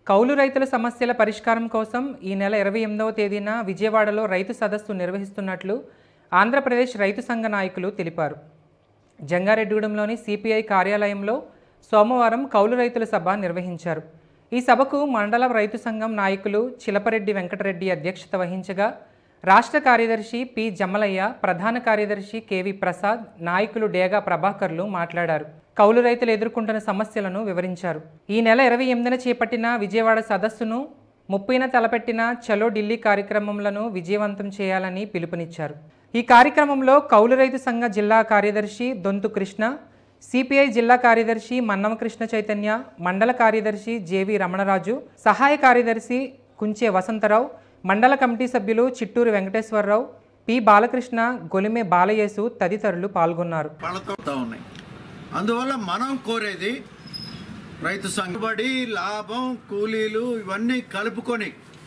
కౌలు రైతుల సమస్యల పరిష్కారం కోసం ఈ నెల 28వ తేదీన విజయవాడలో రైతు సదస్సు నిర్వహిస్తున్నట్లు ఆంధ్రప్రదేశ్ రైతు సంఘ నాయకులు తెలిపారు. జంగారెడ్డిగూడెంలోని సిపిఐ కార్యాలయంలో సోమవారం కౌలు రైతుల సభ నిర్వహించారు. ఈ సభకు మండల రైతు సంఘం నాయకులు చిలపరెడ్డి వెంకటరెడ్డి అధ్యక్షత వహించగా రాష్ట్ర కార్యదర్శి పి జమ్మలయ్య, ప్రధాన కార్యదర్శి కెవి ప్రసాద్, నాయకులు డేగా ప్రభాకర్లు మాట్లాడారు. కౌలు రైతులు ఎదుర్కొంటున్న సమస్యలను వివరించారు. ఈ నెల 28న చేపట్టిన విజయవాడ సదస్సును 30న తలపెట్టిన చలో ఢిల్లీ కార్యక్రమంలను విజయవంతం చేయాలని పిలుపునిచ్చారు. ఈ కార్యక్రమంలో కౌలు రైతు సంఘ జిల్లా కార్యదర్శి దొంతు కృష్ణ, సిపిఐ జిల్లా కార్యదర్శి మన్నమ కృష్ణ చైతన్య, మండల కార్యదర్శి జేవి రమణరాజు, సహాయ కార్యదర్శి కుంచే వసంతరావు, మండల కమిటీ సభ్యులు చిట్టూరు వెంకటేశ్వరరావు, పి బాలకృష్ణ, గొలిమే బాలయేసు తదితరులు పాల్గొన్నారు. అందువల్ల మనం కోరేది రైతు సంఘబడి లాభం కూలీలు ఇవన్నీ కలుపుకొని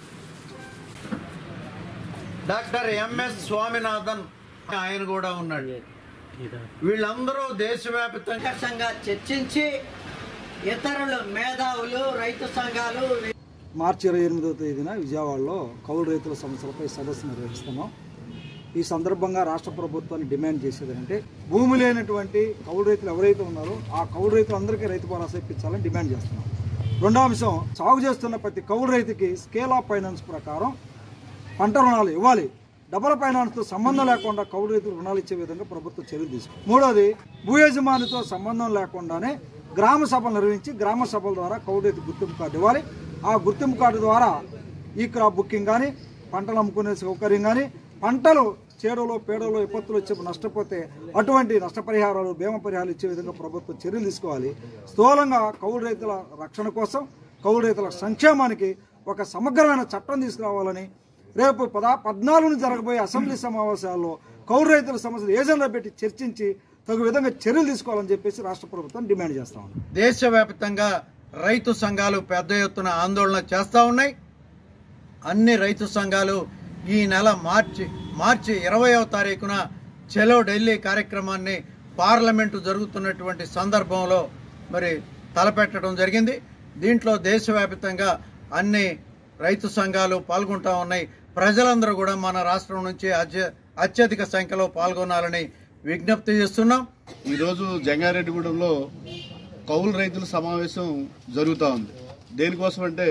డాక్టర్ ఎంఎస్ స్వామినాథన్ ఆయన కూడా ఉన్నాడు. వీళ్ళందరూ దేశవ్యాప్తంగా చర్చించి ఇతరులు మేధావులు రైతు సంఘాలు మార్చి 28వ తేదీన విజయవాడలో కౌలు రైతుల సమస్యలపై సదస్సు నిర్వహిస్తున్నాం. ఈ సందర్భంగా రాష్ట్ర ప్రభుత్వాన్ని డిమాండ్ చేసేది అంటే భూమి లేనటువంటి కౌలు రైతులు ఎవరైతే ఉన్నారో ఆ కౌలు రైతులందరికీ రైతు భరోసా ఇప్పించాలని డిమాండ్ చేస్తున్నాం. రెండో అంశం, సాగు చేస్తున్న ప్రతి కౌలు రైతుకి స్కేల్ ఆఫ్ ఫైనాన్స్ ప్రకారం పంట రుణాలు ఇవ్వాలి. డబల్ ఫైనాన్స్తో సంబంధం లేకుండా కౌలు రైతులు రుణాలు ఇచ్చే విధంగా ప్రభుత్వం చర్యలు తీసుకుంది. మూడోది, భూ యజమానితో సంబంధం లేకుండానే గ్రామ సభలు నిర్వహించి గ్రామ సభల ద్వారా కౌలు రైతు గుర్తింపు కార్డు ఇవ్వాలి. ఆ గుర్తింపు కార్డు ద్వారా ఈ క్రాప్ బుకింగ్ కానీ, పంటలు అమ్ముకునే సౌకర్యం కానీ, పంటలు చేడులో పేడలో విపత్తులు వచ్చి నష్టపోతే అటువంటి నష్టపరిహారాలు, బీమా పరిహారాలు ఇచ్చే విధంగా ప్రభుత్వం చర్యలు తీసుకోవాలి. స్థూలంగా కౌలు రైతుల రక్షణ కోసం, కౌలు రైతుల సంక్షేమానికి ఒక సమగ్రమైన చట్టం తీసుకురావాలని రేపు 14న జరగబోయే అసెంబ్లీ సమావేశాల్లో కౌలు రైతుల సమస్యలు ఏజెండా పెట్టి చర్చించి తగు విధంగా చర్యలు తీసుకోవాలని చెప్పేసి రాష్ట్ర ప్రభుత్వం డిమాండ్ చేస్తా ఉంది. దేశవ్యాప్తంగా రైతు సంఘాలు పెద్ద ఎత్తున ఆందోళన చేస్తూ ఉన్నాయి. అన్ని రైతు సంఘాలు ఈ నెల మార్చి 20వ తారీఖున చలో ఢిల్లీ కార్యక్రమాన్ని పార్లమెంటు జరుగుతున్నటువంటి సందర్భంలో మరి తలపెట్టడం జరిగింది. దీంట్లో దేశవ్యాప్తంగా అన్ని రైతు సంఘాలు పాల్గొంటా ఉన్నాయి. ప్రజలందరూ కూడా మన రాష్ట్రం నుంచి అత్యధిక సంఖ్యలో పాల్గొనాలని విజ్ఞప్తి చేస్తున్నాం. ఈరోజు జంగారెడ్డిగూడెంలో కౌలు రైతుల సమావేశం జరుగుతూ ఉంది. దేనికోసం అంటే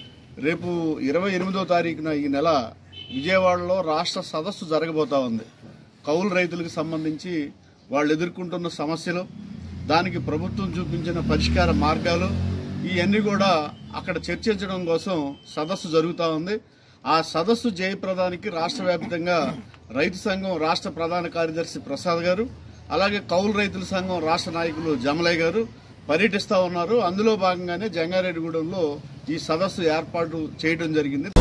రేపు 28వ తారీఖున ఈ నెల విజయవాడలో రాష్ట్ర సదస్సు జరగబోతా ఉంది. కౌలు రైతులకు సంబంధించి వాళ్ళు ఎదుర్కొంటున్న సమస్యలు, దానికి ప్రభుత్వం చూపించిన పరిష్కార మార్గాలు ఇవన్నీ కూడా అక్కడ చర్చించడం కోసం సదస్సు జరుగుతూ ఉంది. ఆ సదస్సు జయప్రదానికి రాష్ట్ర వ్యాప్తంగా రైతు సంఘం రాష్ట్ర ప్రధాన కార్యదర్శి ప్రసాద్ గారు, అలాగే కౌలు రైతుల సంఘం రాష్ట్ర నాయకులు జమలయ్య గారు పర్యటిస్తూ ఉన్నారు. అందులో భాగంగానే జంగారెడ్డిగూడెంలో ఈ సదస్సు ఏర్పాటు చేయడం జరిగింది.